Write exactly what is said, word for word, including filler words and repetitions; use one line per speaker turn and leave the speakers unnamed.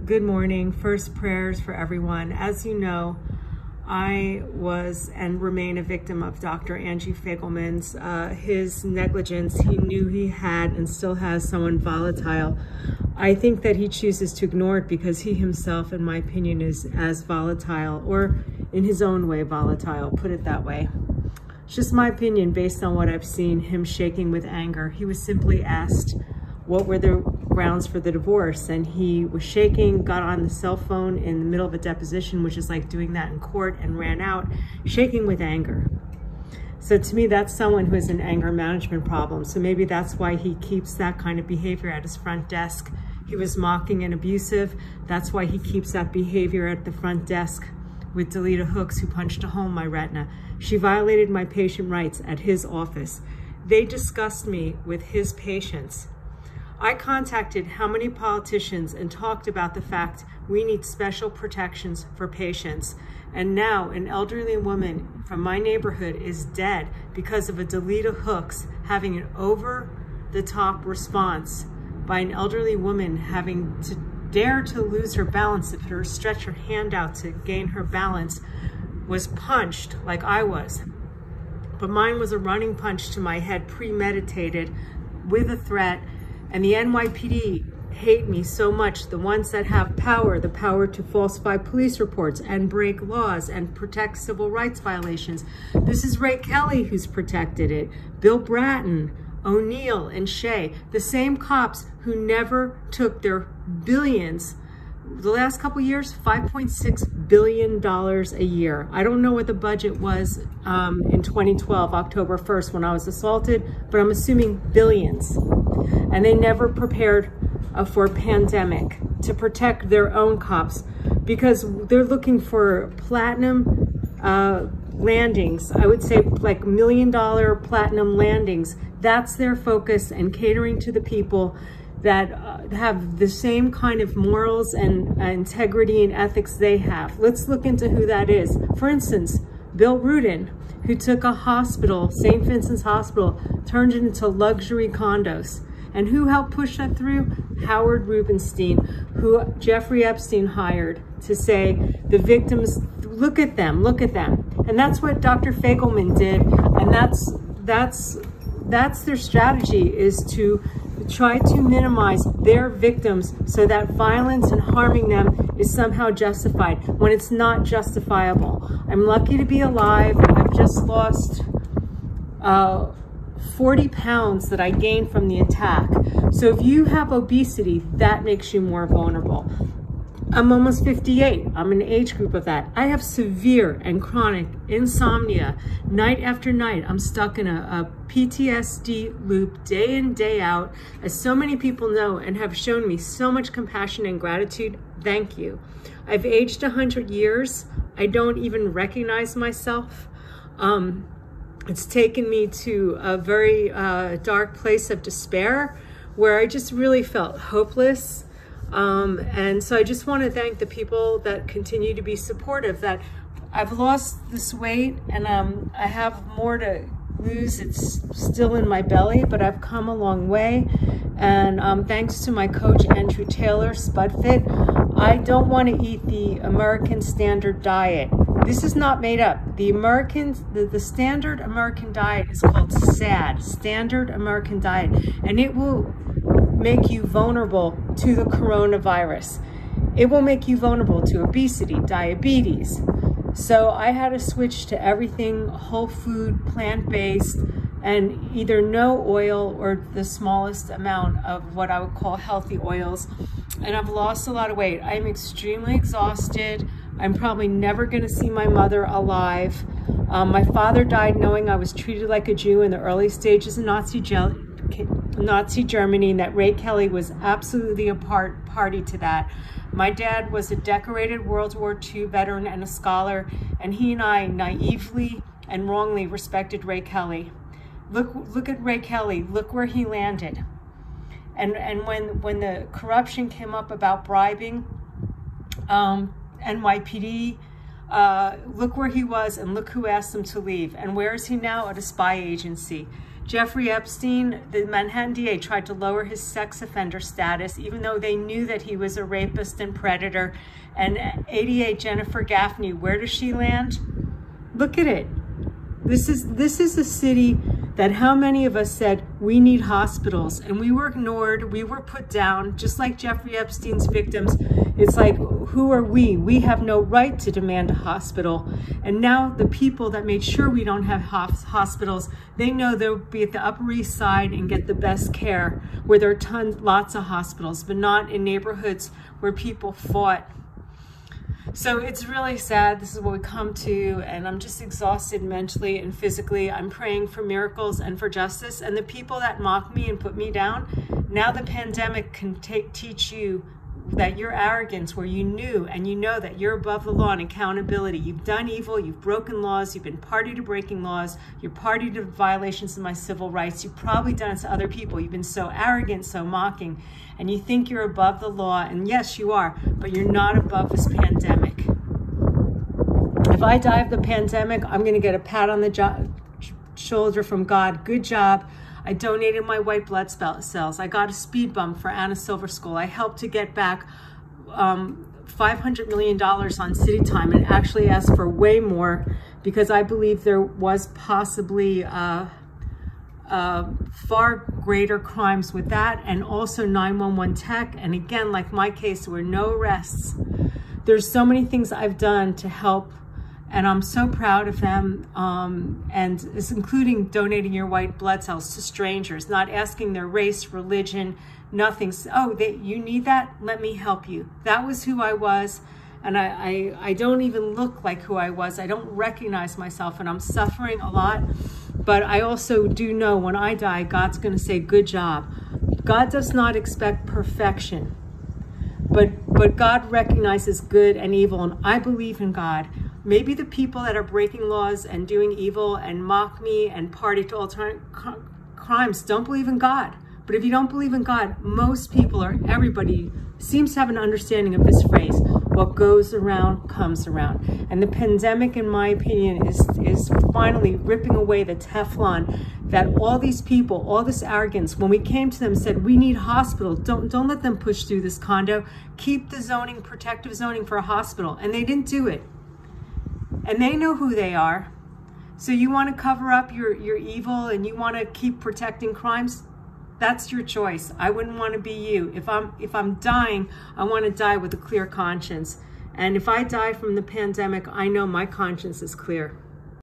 good morning. First prayers for everyone. As you know, I was and remain a victim of Doctor Angie Fagelman's, uh, his negligence. He knew he had and still has someone volatile. I think that he chooses to ignore it because he himself, in my opinion, is as volatile, or in his own way volatile, put it that way. It's just my opinion based on what I've seen, him shaking with anger. He was simply asked what were the grounds for the divorce, and he was shaking, got on the cell phone in the middle of a deposition, which is like doing that in court, and ran out, shaking with anger. So to me, that's someone who has an anger management problem. So maybe that's why he keeps that kind of behavior at his front desk. He was mocking and abusive. That's why he keeps that behavior at the front desk with Delita Hooks, who punched a hole in my retina. She violated my patient rights at his office. They discussed me with his patients. I contacted how many politicians and talked about the fact we need special protections for patients. And now an elderly woman from my neighborhood is dead because of a Delita Hooks having an over-the-top response by an elderly woman having to dare to lose her balance, if her stretch her hand out to gain her balance, was punched like I was. But mine was a running punch to my head, premeditated, with a threat. And the N Y P D hate me so much, the ones that have power, the power to falsify police reports and break laws and protect civil rights violations. This is Ray Kelly who's protected it, Bill Bratton, O'Neill, and Shea, the same cops who never took their billions. The last couple years, five point six billion dollars a year. I don't know what the budget was um, in twenty twelve, October first, when I was assaulted, but I'm assuming billions. And they never prepared uh, for a pandemic to protect their own cops because they're looking for platinum uh, landings. I would say like million dollar platinum landings. That's their focus, and catering to the people that uh, have the same kind of morals and uh, integrity and ethics they have. Let's look into who that is. For instance, Bill Rudin, who took a hospital, Saint Vincent's Hospital, turned it into luxury condos. And who helped push that through? Howard Rubenstein, who Jeffrey Epstein hired to say, the victims, look at them, look at them. And that's what Doctor Fagelman did. And that's, that's, that's their strategy, is to try to minimize their victims so that violence and harming them is somehow justified when it's not justifiable. I'm lucky to be alive. I've just lost uh, forty pounds that I gained from the attack. So if you have obesity, that makes you more vulnerable. I'm almost fifty-eight. I'm in an age group of that. I have severe and chronic insomnia. Night after night, I'm stuck in a, a P T S D loop day in, day out. As so many people know and have shown me so much compassion and gratitude, thank you. I've aged one hundred years. I don't even recognize myself. Um, it's taken me to a very uh, dark place of despair where I just really felt hopeless. Um, and so I just want to thank the people that continue to be supportive, that I've lost this weight and um, I have more to lose. It's still in my belly, but I've come a long way. And um, thanks to my coach, Andrew Taylor, SpudFit, I don't want to eat the American Standard Diet. This is not made up. The American, the, the standard American diet is called SAD, Standard American Diet, and it will make you vulnerable to the coronavirus. It will make you vulnerable to obesity, diabetes. So I had to switch to everything whole food, plant-based, and either no oil or the smallest amount of what I would call healthy oils. And I've lost a lot of weight. I'm extremely exhausted. I'm probably never gonna see my mother alive. Um, my father died knowing I was treated like a Jew in the early stages of Nazi Nazi Germany, and that Ray Kelly was absolutely a part party to that. My dad was a decorated World War Two veteran and a scholar, and he and I naively and wrongly respected Ray Kelly. Look, look at Ray Kelly, look where he landed. And, and when, when the corruption came up about bribing, um, N Y P D, uh, look where he was and look who asked him to leave. And where is he now? At a spy agency. Jeffrey Epstein, the Manhattan D A, tried to lower his sex offender status, even though they knew that he was a rapist and predator. And eighty-eight Jennifer Gaffney, where does she land? Look at it. This is, this is a city that how many of us said, we need hospitals, and we were ignored, we were put down, just like Jeffrey Epstein's victims. It's like, who are we? We have no right to demand a hospital. And now the people that made sure we don't have hospitals, they know they'll be at the Upper East Side and get the best care, where there are tons, lots of hospitals, but not in neighborhoods where people fought. So it's really sad. This is what we come to, and I'm just exhausted mentally and physically. I'm praying for miracles and for justice. And the people that mock me and put me down, now the pandemic can take, teach you that your arrogance, where you knew and you know that you're above the law and accountability. You've done evil, you've broken laws, you've been party to breaking laws, you're party to violations of my civil rights. You've probably done it to other people. You've been so arrogant, so mocking, and you think you're above the law, and yes, you are, but you're not above this pandemic. If I die of the pandemic, I'm gonna get a pat on the jo- shoulder from God. Good job. I donated my white blood cells. I got a speed bump for Anna Silver School. I helped to get back um, five hundred million dollars on city time, and actually asked for way more, because I believe there was possibly uh, uh, far greater crimes with that, and also nine one one tech. And again, like my case, there were no arrests. There's so many things I've done to help, and I'm so proud of them, um, and it's including donating your white blood cells to strangers, not asking their race, religion, nothing. Oh, they, you need that? Let me help you. That was who I was, and I, I, I don't even look like who I was. I don't recognize myself, and I'm suffering a lot, but I also do know when I die, God's gonna say, good job. God does not expect perfection, but, but God recognizes good and evil, and I believe in God. Maybe the people that are breaking laws and doing evil and mock me and party to alternative crimes don't believe in God. But if you don't believe in God, most people, or everybody, seems to have an understanding of this phrase: what goes around comes around. And the pandemic, in my opinion, is, is finally ripping away the Teflon that all these people, all this arrogance, when we came to them and said, we need hospital, don't, don't let them push through this condo, keep the zoning, protective zoning for a hospital. And they didn't do it. And they know who they are. So you want to cover up your, your evil and you want to keep protecting crimes? That's your choice. I wouldn't want to be you. If I'm, if I'm dying, I want to die with a clear conscience. And if I die from the pandemic, I know my conscience is clear.